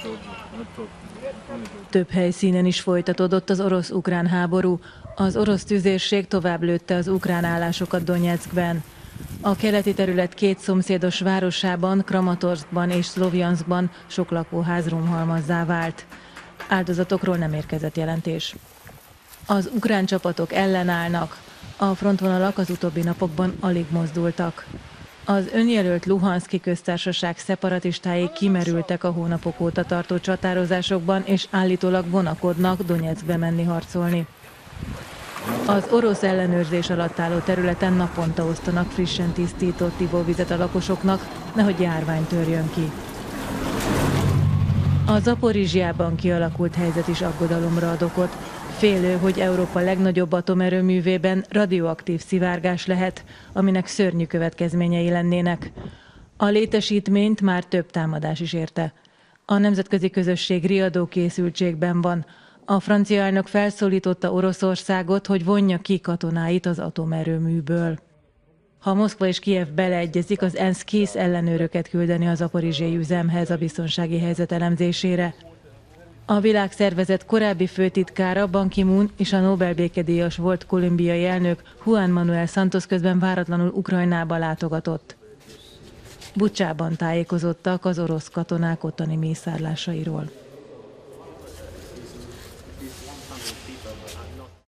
Több helyszínen is folytatódott az orosz-ukrán háború. Az orosz tüzérség tovább lőtte az ukrán állásokat Donyeckben. A keleti terület két szomszédos városában, Kramatorszkban és Szlovjanszkban sok lakóház romhalmazzá vált. Áldozatokról nem érkezett jelentés. Az ukrán csapatok ellenállnak. A frontvonalak az utóbbi napokban alig mozdultak. Az önjelölt Luhanszki köztársaság szeparatistái kimerültek a hónapok óta tartó csatározásokban, és állítólag vonakodnak Donyeckbe menni harcolni. Az orosz ellenőrzés alatt álló területen naponta osztanak frissen tisztított ivóvizet a lakosoknak, nehogy járvány törjön ki. A Zaporizsjában kialakult helyzet is aggodalomra ad okot. Félő, hogy Európa legnagyobb atomerőművében radioaktív szivárgás lehet, aminek szörnyű következményei lennének. A létesítményt már több támadás is érte. A nemzetközi közösség riadó készültségben van. A francia elnök felszólította Oroszországot, hogy vonja ki katonáit az atomerőműből. Ha Moszkva és Kijev beleegyezik, az ENSZ kész ellenőröket küldeni a zaporizsiai üzemhez a biztonsági helyzet elemzésére. A világszervezet korábbi főtitkára, Ban Ki-moon és a Nobel békedíjas volt kolumbiai elnök Juan Manuel Santos közben váratlanul Ukrajnába látogatott. Bucsában tájékozottak az orosz katonák ottani mészárlásairól.